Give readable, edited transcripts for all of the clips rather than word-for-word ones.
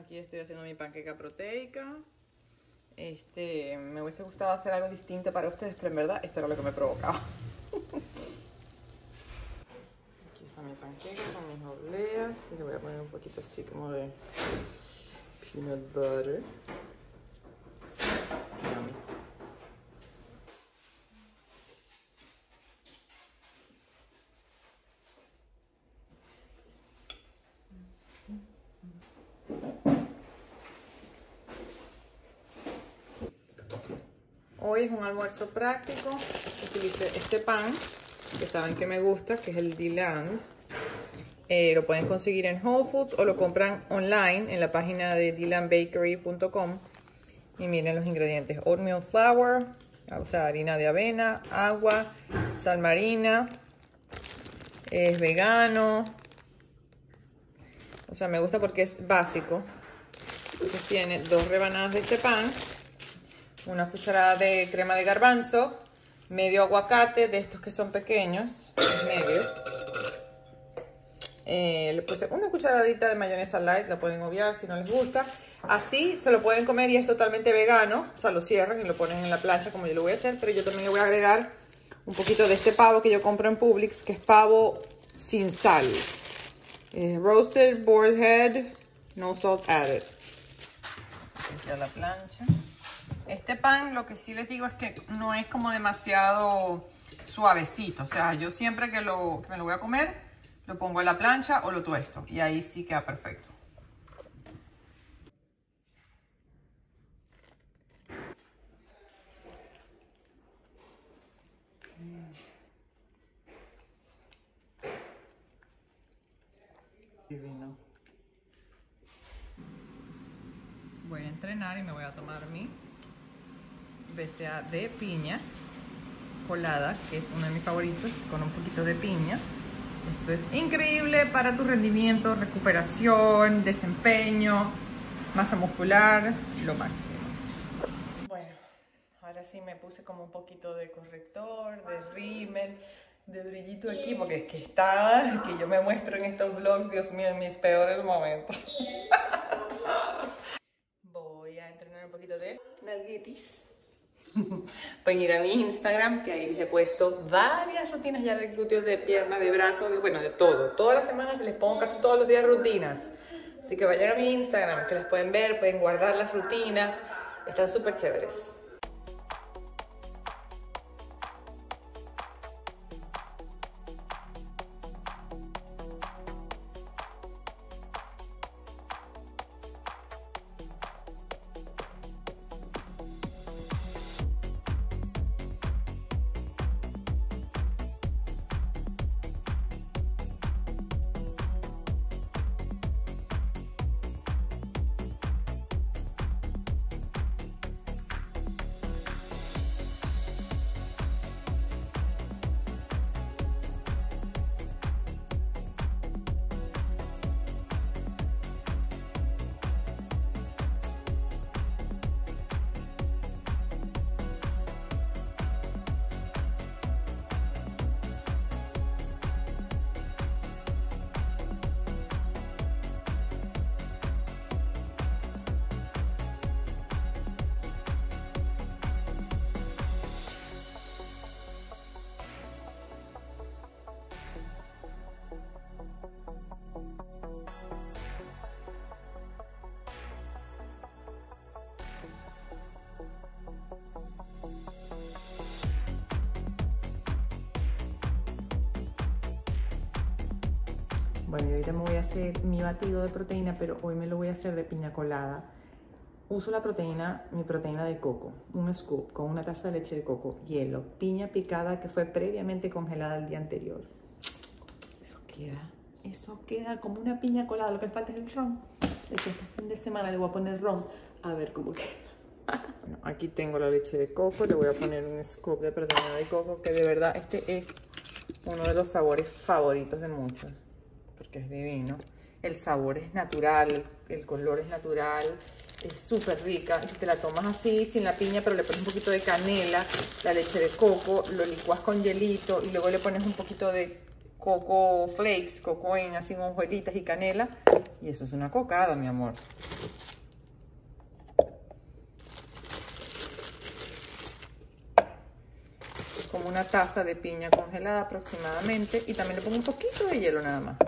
Aquí estoy haciendo mi panqueca proteica. Me hubiese gustado hacer algo distinto para ustedes, pero en verdad esto era lo que me provocaba. Aquí está mi panqueca con mis obleas. Y le voy a poner un poquito así como de peanut butter. Yummy. Hoy es un almuerzo práctico. Utilicé este pan, que saben que me gusta, que es el DeLand. Lo pueden conseguir en Whole Foods o lo compran online en la página de delandbakery.com. Y miren los ingredientes: oatmeal flour, o sea, harina de avena, agua, sal marina, es vegano. O sea, me gusta porque es básico. Entonces tiene 2 rebanadas de este pan, una cucharada de crema de garbanzo, medio aguacate de estos que son pequeños, medio. Le puse una cucharadita de mayonesa light, la pueden obviar si no les gusta. Así se lo pueden comer y es totalmente vegano. O sea, lo cierran y lo ponen en la plancha como yo lo voy a hacer. Pero yo también le voy a agregar un poquito de este pavo que yo compro en Publix, que es pavo sin sal. Roasted boar's head, no salt added. Aquí a la plancha. Este pan, lo que sí les digo es que no es como demasiado suavecito. O sea, yo siempre que me lo voy a comer, lo pongo en la plancha o lo tuesto. Y ahí sí queda perfecto. Divino. Voy a entrenar y me voy a tomar mi BCA de piña colada, que es uno de mis favoritos, con un poquito de piña. Esto es increíble para tu rendimiento, recuperación, desempeño, masa muscular, lo máximo. Bueno, ahora sí me puse como un poquito de corrector, de rímel, de brillito aquí, porque es que estaba, que yo me muestro en estos vlogs, Dios mío, en mis peores momentos. Voy a entrenar un poquito de nalguitis. Pueden ir a mi Instagram, que ahí les he puesto varias rutinas ya de glúteos, de piernas, de brazos, bueno, de todo. Todas las semanas les pongo casi todos los días rutinas. Así que vayan a mi Instagram, que las pueden ver, pueden guardar las rutinas. Están súper chéveres. Bueno, y ahorita me voy a hacer mi batido de proteína, pero hoy me lo voy a hacer de piña colada. Uso la proteína, mi proteína de coco, un scoop con una taza de leche de coco, hielo, piña picada que fue previamente congelada el día anterior. Eso queda como una piña colada. Lo que le falta es el ron. De hecho, este fin de semana le voy a poner ron a ver cómo queda. Bueno, aquí tengo la leche de coco, le voy a poner un scoop de proteína de coco, que de verdad este es uno de los sabores favoritos de muchos, porque es divino. El sabor es natural, el color es natural, es súper rica. Y si te la tomas así, sin la piña, pero le pones un poquito de canela, la leche de coco, lo licuas con hielito y luego le pones un poquito de coco flakes, coco en así en hojuelitas y canela, y eso es una cocada, mi amor. como una taza de piña congelada aproximadamente. Y también le pongo un poquito de hielo nada más.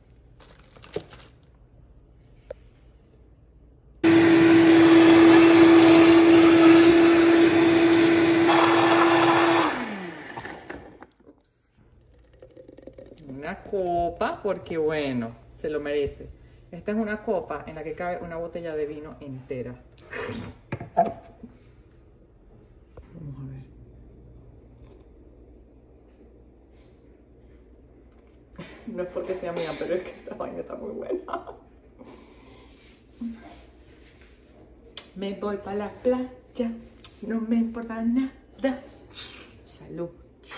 Una copa, porque bueno, se lo merece. Esta es una copa en la que cabe una botella de vino entera. Vamos a ver. No es porque sea mía, pero es que esta vaina está muy buena. Me voy para la playa, no me importa nada. Salud.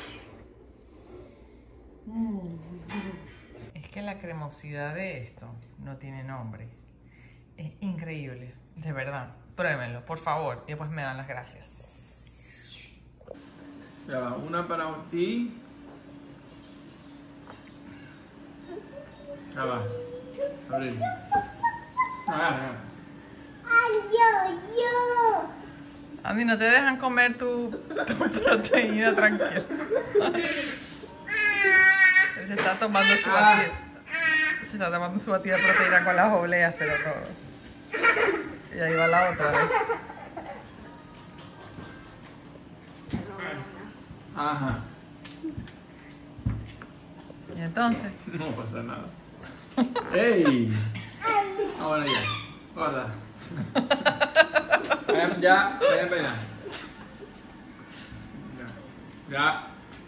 Es que la cremosidad de esto no tiene nombre. Es increíble, de verdad. Pruébenlo, por favor, y después me dan las gracias. Ya va, una para ti. Ya va. Abrir. Andy, no te dejan comer tu proteína tranquila. Él se está tomando su batida. Se está tomando su batida de proteína con las obleas, pero no. Y ahí va la otra vez. Ajá. Y entonces. No pasa nada. ¡Ey! Ahora ya. Guarda. Ya, vaya para allá. Ya.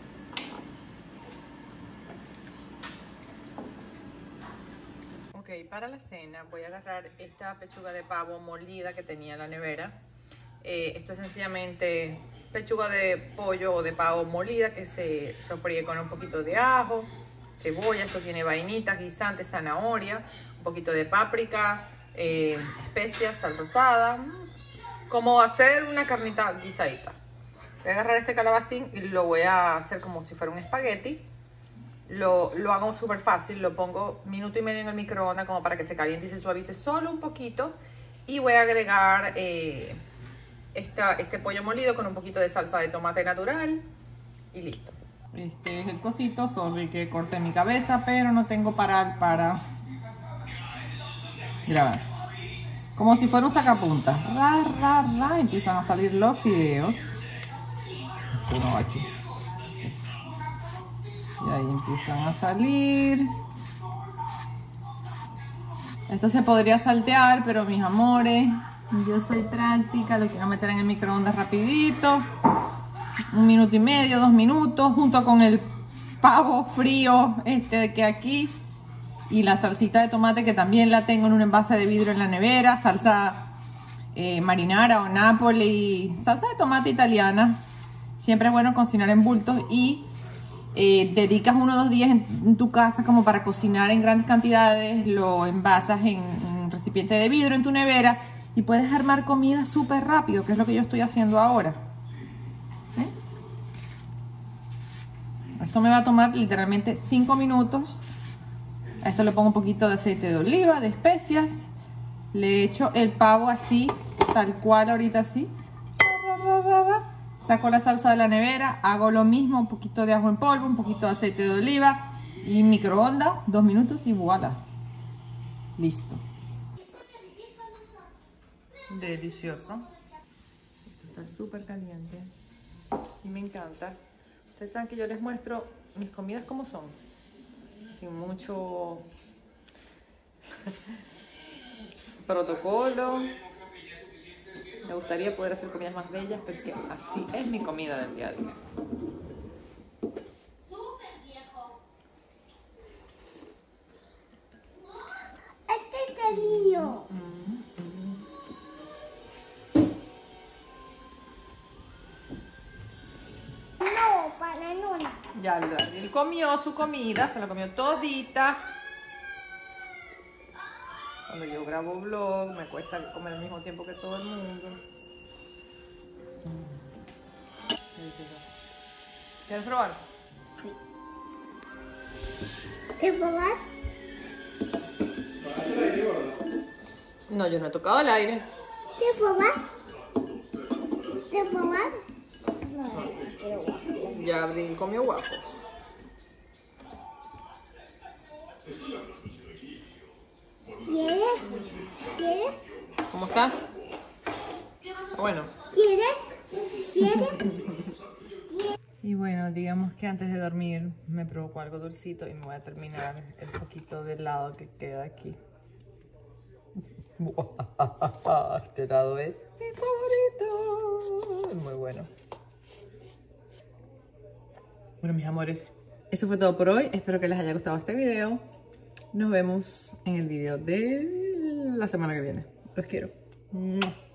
Ok, para la cena voy a agarrar esta pechuga de pavo molida que tenía en la nevera. Esto es sencillamente pechuga de pollo o de pavo molida que se sofríe con un poquito de ajo, cebolla, esto tiene vainitas, guisantes, zanahoria, un poquito de páprica, especias, sal rosada, como hacer una carnita guisadita. Voy a agarrar este calabacín y lo voy a hacer como si fuera un espagueti. Lo hago súper fácil, lo pongo 1 minuto y medio en el microondas como para que se caliente y se suavice solo un poquito. Y voy a agregar este pollo molido con un poquito de salsa de tomate natural y listo. Este es el cosito, sorry que corté mi cabeza, pero no tengo para grabar. Como si fuera un sacapuntas. Empiezan a salir los fideos. Uno aquí. Y ahí empiezan a salir. Esto se podría saltear, pero mis amores, yo soy práctica, lo quiero meter en el microondas rapidito. 1 minuto y medio, 2 minutos, junto con el pavo frío que aquí. Y la salsita de tomate que también la tengo en un envase de vidrio en la nevera. Salsa marinara o Napoli, salsa de tomate italiana. Siempre es bueno cocinar en bultos y dedicas 1 o 2 días en tu casa como para cocinar en grandes cantidades. Lo envasas en un recipiente de vidrio en tu nevera y puedes armar comida súper rápido, que es lo que yo estoy haciendo ahora. Esto me va a tomar literalmente 5 minutos. A esto le pongo un poquito de aceite de oliva, de especias. Le echo el pavo así, tal cual ahorita así. Saco la salsa de la nevera, hago lo mismo, un poquito de ajo en polvo, un poquito de aceite de oliva y microondas, 2 minutos y voilà. Listo. Delicioso. Esto está súper caliente y me encanta. Ustedes saben que yo les muestro mis comidas como son. Sin mucho protocolo. Me gustaría poder hacer comidas más bellas, pero es que así es mi comida del día a día. Este es mío. No, para no. Ya, él comió su comida, se la comió todita. Cuando yo grabo vlog, me cuesta comer al mismo tiempo que todo el mundo. ¿Quieres probar? Sí. ¿Quieres probar? No, yo no he tocado el aire. ¿Quieres probar? ¿Quieres probar? No, quiero guapo. Ya Abril comió waffles. ¿Quieres? ¿Quieres? ¿Cómo está? Bueno. ¿Quieres? Y bueno, digamos que antes de dormir me provocó algo dulcito y me voy a terminar el poquito de helado que queda aquí. Este helado es mi favorito. Es muy bueno. Bueno, mis amores, eso fue todo por hoy. Espero que les haya gustado este video. Nos vemos en el video de la semana que viene. Los quiero.